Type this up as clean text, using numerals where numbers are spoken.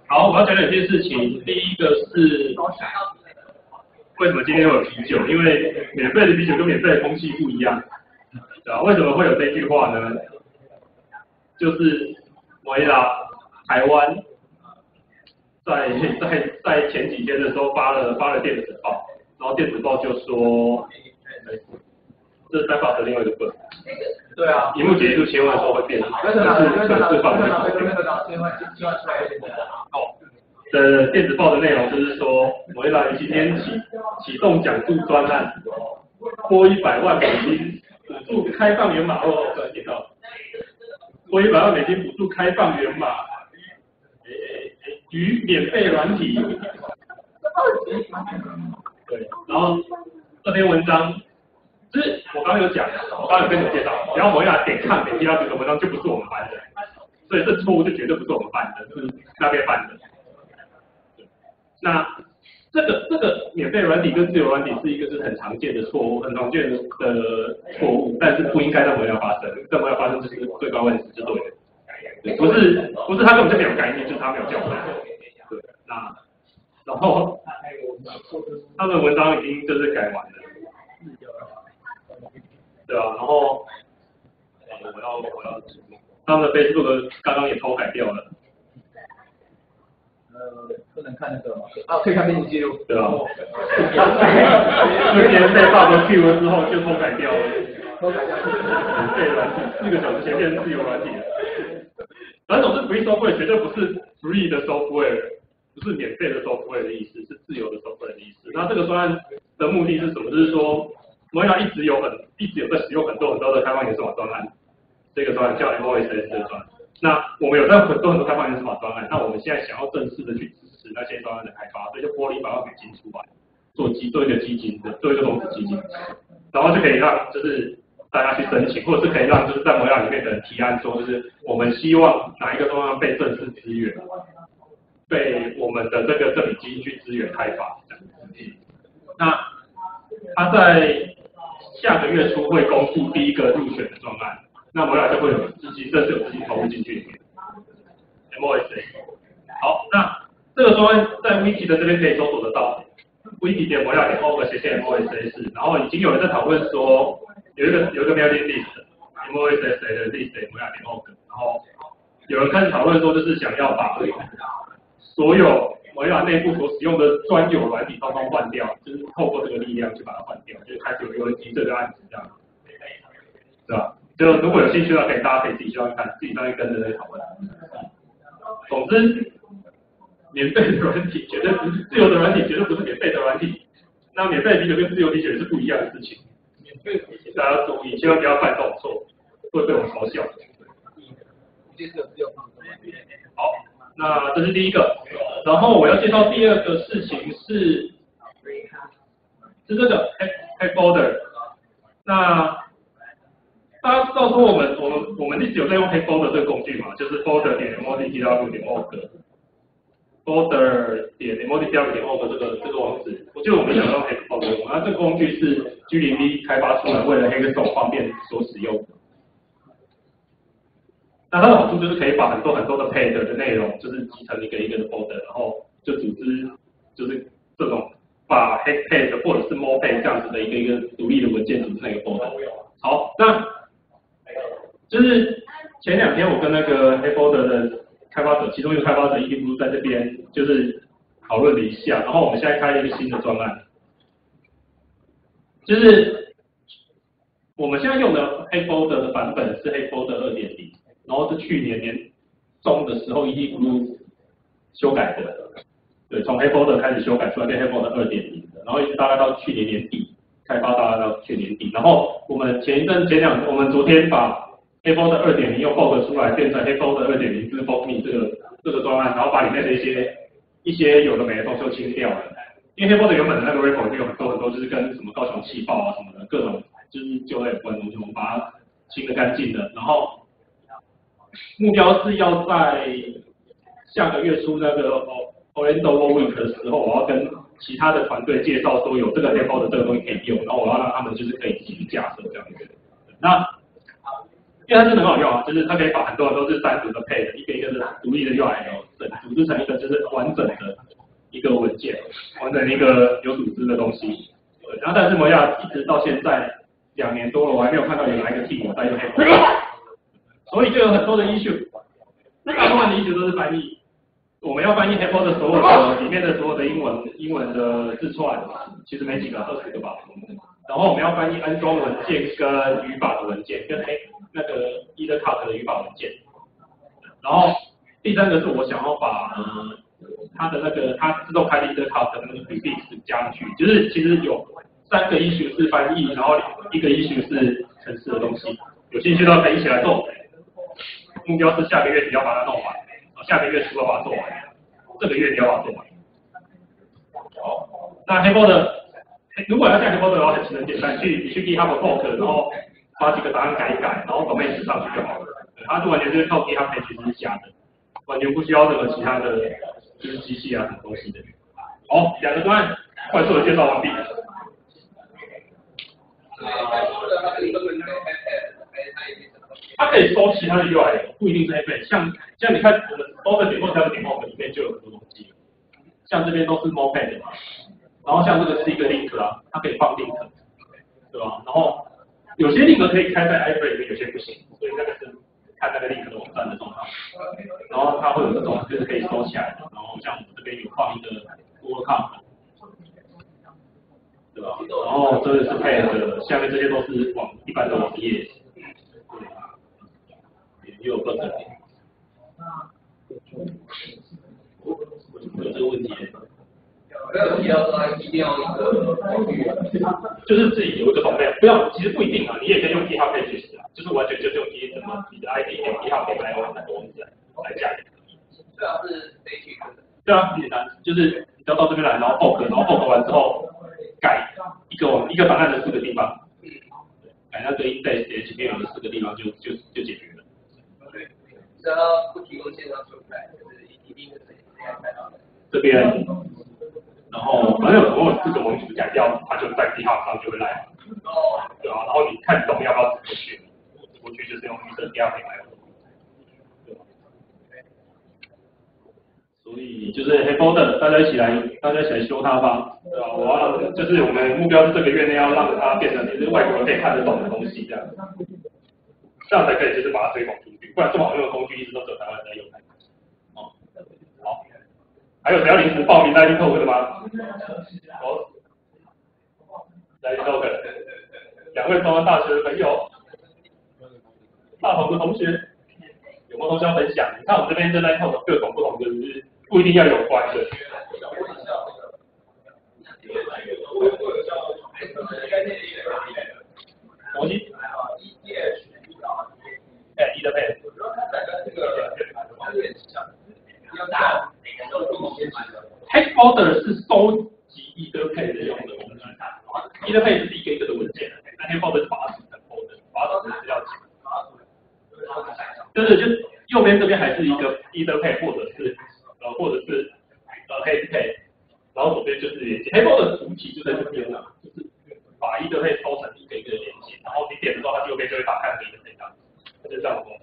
好，我要讲两件事情。第一个是为什么今天会有啤酒？因为免费的啤酒跟免费的空气不一样，对吧？为什么会有这句话呢？就是维拉台湾在前几天的时候发了电子报，然后电子报就说，这是3法的另外一个本。 对啊， 荧幕解析度切换的时候会变，就是放的。的电子报的内容就是说，维拉于今天启动奖助专案，拨100万美金补助开放源码后，听到，拨100万美金补助开放源码，与免费软体。对，然后这篇文章。就是我刚刚有讲，我刚刚有跟你介绍，只要维拉点看点击到这个文章就不是我们班的，所以这错误就绝对不是我们犯的，是那边犯的。那这个免费软体跟自由软体是一个是很常见的错误，很常见的错误，但是不应该在维拉发生，在维拉发生就是最高问题是对的，对，不是他根本就没有概念，就是他没有教材。对，那然后他们文章已经就是改完了。对啊，然后我要，他们的 Facebook 刚刚也偷改掉了。 不能看那个吗？啊，可以看编辑记录。 对啊。之前被 bug Q 了之后就偷改掉了。 偷改掉。 免费软体，4个小时前变成自由软体了。反正总之 free software 绝对不是 free 的 software， 不是免费的 software 的意思，是自由的 software 的意思。那这个专案的目的是什么？就是说。维拉一直有在使用很多的开放源码专案，这个专案叫 MOSS 的专案。那我们有在很多开放源码专案，那我们现在想要正式的去支持那些专案的开发，所以就拨了100万美金出来，做一个基金的，做一个种子基金，然后就可以让就是大家去申请，或者是可以让就是在维拉里面的人提案说，就是我们希望哪一个专案被正式支援，被我们的这笔基金去支援开发这样子。那他在下个月初会公布第一个入选的专案，那维拉就会有资金，正式有资金投入进去里面。MOSS。好，那这个专案在 Wiki 的这边可以搜索得到 ，Wiki 点维拉点 org/MOSS， 然后已经有人在讨论说有一个 mailing list，MOSS 的 list 维拉点 org， 然后有人开始讨论说就是想要把所有维拉内部所使用的专有软体通通换掉，就是透过这个力量去把它换掉，就是开始有人提这个案子这样，对吧？就如果有兴趣的话，大家可以自己去看，自己上去跟着讨论。总之，免费的软体绝对不是自由的软体，绝对不是免费的软体。那免费的啤酒跟自由啤酒是不一样的事情，大家注意，千万不要犯这种错，会被我们嘲笑。好。那这是第一个，然后我要介绍第二个事情是这个 HeyFolder。那大家知道说我们一直有在用 HeyFolder 这个工具嘛，就是 folder.modtw.org，folder.modtw.org 这个网址，我记得我们想用 HeyFolder， 那这个工具是 G0V 开发出来，为了黑客手方便所使用的。那它的好处就是可以把很多的 page 的内容，就是集成一个一个的 folder， 然后就组织就是这种把 head page 或者是 more page 这样子的一个独立的文件组成一个 folder。好，那就是前2天我跟那个 HeyFolder 的开发者，其中一个开发者一定不是在这边就是讨论了一下，然后我们现在开了一个新的专案，就是我们现在用的 HeyFolder 的版本是 HeyFolder 2.0。然后是去年年中的时候，EDBlue 修改的，对，从 HeyFolder 开始修改出来变 HeyFolder 2.0的，然后一直大概到去年年底开发，大概到去年底，然后我们我们昨天把 HeyFolder 2.0又 fork 出来，变成 HeyFolder 2.0之 ForkMe 这个专案，然后把里面的一些有的没的东西都清掉了，因为 HeyFolder 原本的那个 repo 里面有很多就是跟什么高雄气爆啊什么的各种就是旧类有关的东西，我们把它清得干净的，然后。目标是要在下个月初那个 Orlando World Week 的时候，我要跟其他的团队介绍说有这个 HeyFolder 这个东西可以用，然后我要让他们就是可以自己架设这样子。那因为它真的很好用啊，就是它可以把很多人都是单独的 page， 一个一个的独立的 URL， 组织成一个就是完整的一个文件，完整的一个有组织的东西。然后但是摩亚一直到现在2年多了，我还没有看到有哪一个 team 在用 HEPO， 所以就有很多的 issue， 大部分的 issue 都是翻译。我们要翻译 HEPO 的所有的里面的所有的英文的字串，其实没几个，20个吧。然后我们要翻译安装文件跟语法的文件，跟那个 EtherCalc 的语法文件。然后第3个是我想要把它的那个它自动开的 EtherCalc 的那个 prefix 加上去，就是其实有3个 issue 是翻译，然后1个 issue 是程式的东西。有兴趣的可以一起来做。目标是下个月你要把它弄完，下个月除了把它做完，这个月你要把它做完。好，那 HEPO 的。如果要下 HEPO 的话，很简单，你去 GitHub fork， 然后把几个答案改一改，然后domain 上去就好了。它是完全就是靠 GitHub page 是加的，完全不需要任何其他的就是机器啊什么东西的。好，2个专案快速的介绍完毕。它可以收其他的 UI， 不一定是 HEPO， 像你看我们收的demo 它的 demo 里面就有很多东西，像这边都是 Moped 嘛。然后像这个是一个 link 啊，它可以放 link， 对吧？然后有些 link 可以开在 iFrame 里面，有些不行，所以那个是看那个 link 的网站的状况。然后它会有这种就是可以收起来的，然后像我们这边有放一个 Google Calc， 对吧？然后这个是配合的，下面这些都是一般的网页，也有分的。有这个问题。 没有提到说一定要一个工具， 就是自己有一个种类，不要，其实不一定啊，你也可以用 GitHub Pages 啊，就是完全就是用你的 ID 跟 GitHub 可以来用很多文字来加。 对啊，是谁去的？ 对啊，很简单，就是你只要到这边来，然后 fork 完之后改一个档案的4个地方，改那个 index.html 的4个地方就解决了。 对，只要不提供线上素材，就是一定是这样看到的。 这边。然后反正有4个文字改掉，它就在 GitHub 上就会来。哦。对啊，然后你看你懂要不要直过去？直过去就是用预设 GitHub 来用。对吧？所以就是 HEPO 的，大家一起来修它吧。对吧？我要就是我们目标是这个月内要让它变成就是外国人可以看得懂的东西，这样才可以就是把它推广出去。不然这么好用的工具一直都只有台湾人在用。哦。好。还有谁要临时报名来听 talk 的吗？好，来听 talk。2位台湾大学的朋友，大同的同学，有没有同学要分享？你看我们这边正在 talk 各种不同的，不一定要有关的。模型。EtherPad。HEPO 是收集 EtherPad 用的工具 ，EtherPad 是一个一个的文件，那 HEPO 是把它组成 folder， 把它组成资料夹。就是右边这边还是一个 EtherPad 或者是 HEPad， 然后左边就是连接。HEPO 的主体就在这边啊，就是把 EtherPad 抽成一个一个的连接，然后你点的时候，它右边就会打开那个 EtherPad，就这样子。